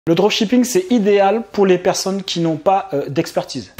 Le dropshipping, c'est idéal pour les personnes qui n'ont pas d'expertise.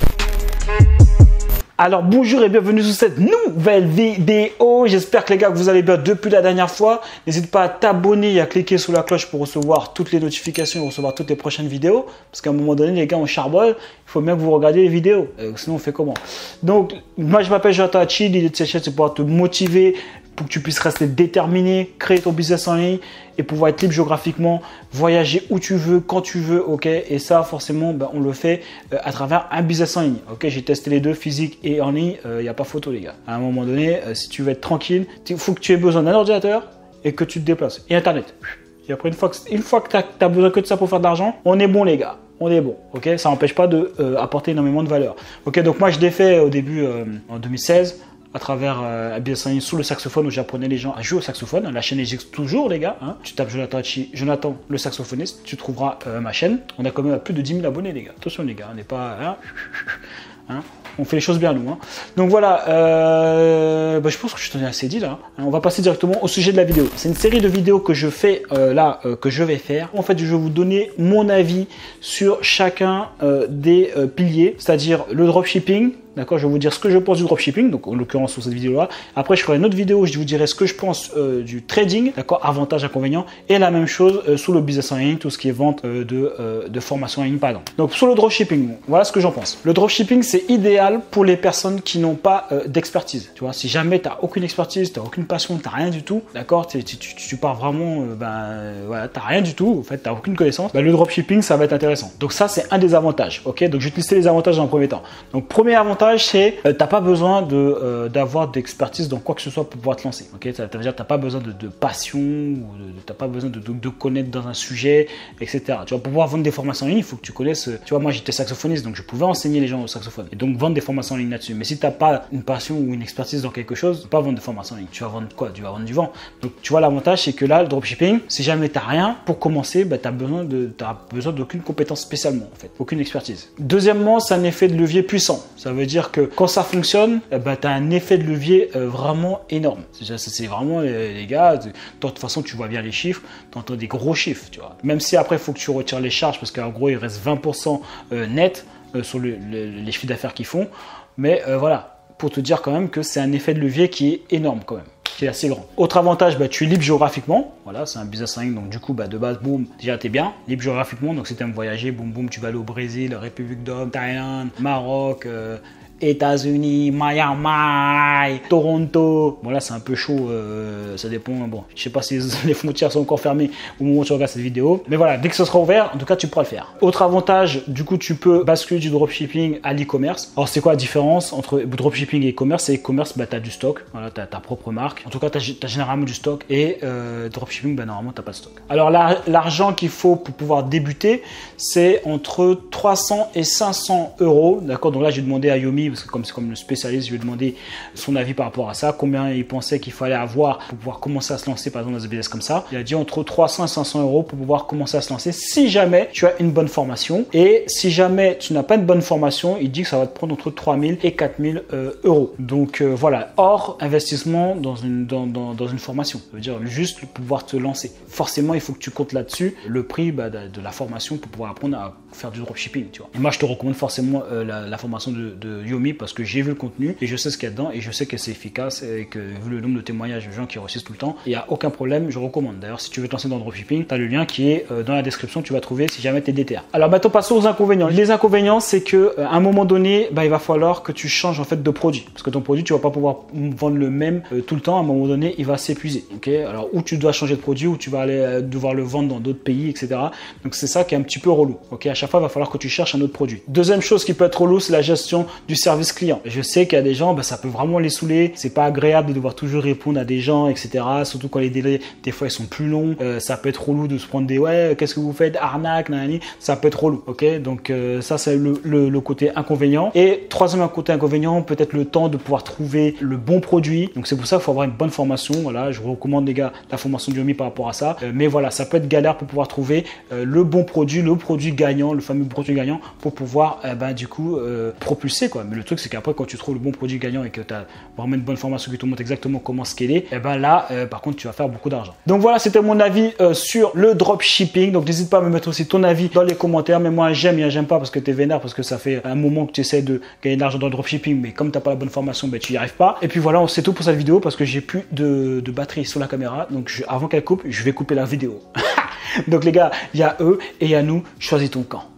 Alors bonjour et bienvenue sur cette nouvelle vidéo. J'espère que les gars que vous allez bien depuis la dernière fois. N'hésite pas à t'abonner et à cliquer sur la cloche pour recevoir toutes les notifications et recevoir toutes les prochaines vidéos. Parce qu'à un moment donné les gars on charbonne, il faut bien que vous regardiez les vidéos. Sinon on fait comment? Donc moi je m'appelle Jonathan Hachi. L'idée de cette chaîne c'est pouvoir te motiver pour que tu puisses rester déterminé, créer ton business en ligne et pouvoir être libre géographiquement, voyager où tu veux, quand tu veux, ok. Et ça, forcément, on le fait à travers un business en ligne, ok. J'ai testé les deux, physique et en ligne, il n'y a pas photo, les gars. À un moment donné, si tu veux être tranquille, il faut que tu aies besoin d'un ordinateur et que tu te déplaces. Et Internet. Et après, une fois que tu as besoin que de ça pour faire de l'argent, on est bon, les gars. On est bon, ok. Ça n'empêche pas d'apporter énormément de valeur, ok. Donc moi, je l'ai fait au début en 2016. À travers un business en ligne sous le saxophone où j'apprenais les gens à jouer au saxophone. La chaîne existe toujours, les gars. Hein. Tu tapes Jonathan Hachi, Jonathan le saxophoniste, tu trouveras ma chaîne. On a quand même plus de 10 000 abonnés, les gars. Attention, les gars, on n'est pas. Hein. On fait les choses bien, nous. Hein. Donc voilà, je pense que je t'en ai assez dit là. On va passer directement au sujet de la vidéo. C'est une série de vidéos que je fais que je vais faire. En fait, je vais vous donner mon avis sur chacun des piliers, c'est-à-dire le dropshipping. D'accord, je vais vous dire ce que je pense du dropshipping, donc en l'occurrence sur cette vidéo-là. Après, je ferai une autre vidéo où je vous dirai ce que je pense du trading, d'accord, avantages, inconvénients, et la même chose sous le business en ligne, tout ce qui est vente de formation en ligne, par exemple. Donc sur le dropshipping, voilà ce que j'en pense. Le dropshipping, c'est idéal pour les personnes qui n'ont pas d'expertise. Tu vois, si jamais tu n'as aucune expertise, tu n'as aucune passion, tu n'as rien du tout, d'accord, tu pars vraiment, voilà, tu n'as rien du tout, en fait, tu n'as aucune connaissance, le dropshipping, ça va être intéressant. Donc ça, c'est un des avantages, ok. Donc je vais te lister les avantages dans un premier temps. Donc premier avantage, c'est t'as pas besoin d'avoir d'expertise dans quoi que ce soit pour pouvoir te lancer. Okay, ça veut dire que t'as pas besoin de passion, t'as pas besoin de connaître dans un sujet, etc. Tu vois, pour pouvoir vendre des formations en ligne, il faut que tu connaisses. Tu vois, moi j'étais saxophoniste, donc je pouvais enseigner les gens au saxophone et donc vendre des formations en ligne là-dessus. Mais si t'as pas une passion ou une expertise dans quelque chose, tu peux pas vendre de formation en ligne. Tu vas vendre quoi? Tu vas vendre du vent. Donc tu vois, l'avantage c'est que là, le dropshipping, si jamais t'as rien pour commencer, t'as besoin d'aucune compétence spécialement en fait, aucune expertise. Deuxièmement, c'est un effet de levier puissant. Ça veut dire que quand ça fonctionne, tu as un effet de levier vraiment énorme. C'est vraiment, les gars, de toute façon, tu vois bien les chiffres, tu entends des gros chiffres. Tu vois. Même si après, il faut que tu retires les charges parce qu'en gros, il reste 20% net sur les chiffres d'affaires qu'ils font. Mais voilà, pour te dire quand même que c'est un effet de levier qui est énorme quand même. Qui est assez grand. Autre avantage, tu es libre géographiquiquement. Voilà, c'est un business en ligne, donc du coup, de base, boum, déjà tu es bien. Libre géographiquement, donc si tu aimes voyager, boum, boum, tu vas aller au Brésil, République d'Homme, Thaïlande, Maroc, États-Unis, Miami, Toronto. Bon là c'est un peu chaud, ça dépend. Bon, je sais pas si les frontières sont encore fermées au moment où tu regardes cette vidéo. Mais voilà, dès que ce sera ouvert, en tout cas tu pourras le faire. Autre avantage, du coup tu peux basculer du dropshipping à l'e-commerce. Alors c'est quoi la différence entre dropshipping et e-commerce? C'est e-commerce, tu as du stock, voilà, tu as ta propre marque. En tout cas tu as généralement du stock et dropshipping, normalement tu n'as pas de stock. Alors l'argent qu'il faut pour pouvoir débuter, c'est entre 300 et 500 euros. D'accord, donc là j'ai demandé à Yomi, parce que comme c'est comme le spécialiste, je lui ai demandé son avis par rapport à ça, combien il pensait qu'il fallait avoir pour pouvoir commencer à se lancer par exemple dans un business comme ça. Il a dit entre 300 et 500 euros pour pouvoir commencer à se lancer si jamais tu as une bonne formation. Et si jamais tu n'as pas une bonne formation, il dit que ça va te prendre entre 3000 et 4000 euros. Donc voilà, hors investissement dans une formation. Ça veut dire juste pouvoir te lancer. Forcément, il faut que tu comptes là-dessus le prix de la formation pour pouvoir apprendre à faire du dropshipping. Tu vois. Et moi, je te recommande forcément la formation de Yomi parce que j'ai vu le contenu et je sais ce qu'il y a dedans et je sais que c'est efficace et que vu le nombre de témoignages de gens qui réussissent tout le temps, il n'y a aucun problème, je recommande. D'ailleurs, si tu veux te lancer dans le dropshipping, tu as le lien qui est dans la description, tu vas trouver si jamais tu es déter. Alors maintenant, passons aux inconvénients. Les inconvénients, c'est que à un moment donné, il va falloir que tu changes en fait de produit parce que ton produit, tu vas pas pouvoir vendre le même tout le temps. À un moment donné, il va s'épuiser. Okay, alors ou tu dois changer de produit ou tu vas aller devoir le vendre dans d'autres pays, etc. Donc c'est ça qui est un petit peu relou. Ok, à chaque fois, il va falloir que tu cherches un autre produit. Deuxième chose qui peut être relou, c'est la gestion du service client. Je sais qu'il y a des gens, ça peut vraiment les saouler. C'est pas agréable de devoir toujours répondre à des gens, etc. Surtout quand les délais, des fois, ils sont plus longs. Ça peut être relou de se prendre des ouais, qu'est-ce que vous faites, arnaque, nanani. Ça peut être relou. Ok, donc ça c'est le côté inconvénient. Et troisième côté inconvénient, peut-être le temps de pouvoir trouver le bon produit. Donc c'est pour ça qu'il faut avoir une bonne formation. Voilà, je vous recommande les gars la formation de Yomi par rapport à ça. Mais voilà, ça peut être galère pour pouvoir trouver le bon produit, le produit gagnant, le fameux produit gagnant pour pouvoir du coup propulser quoi. Mais le truc, c'est qu'après, quand tu trouves le bon produit gagnant et que tu as vraiment une bonne formation qui te montre exactement comment scaler, et ben là, par contre, tu vas faire beaucoup d'argent. Donc voilà, c'était mon avis sur le dropshipping. Donc n'hésite pas à me mettre aussi ton avis dans les commentaires. Mais moi, j'aime et j'aime pas parce que tu es vénère, parce que ça fait un moment que tu essaies de gagner de l'argent dans le dropshipping, mais comme tu n'as pas la bonne formation, ben, tu n'y arrives pas. Et puis voilà, c'est tout pour cette vidéo parce que j'ai plus de batterie sur la caméra. Donc avant qu'elle coupe, je vais couper la vidéo. Donc les gars, il y a eux et il y a nous. Choisis ton camp.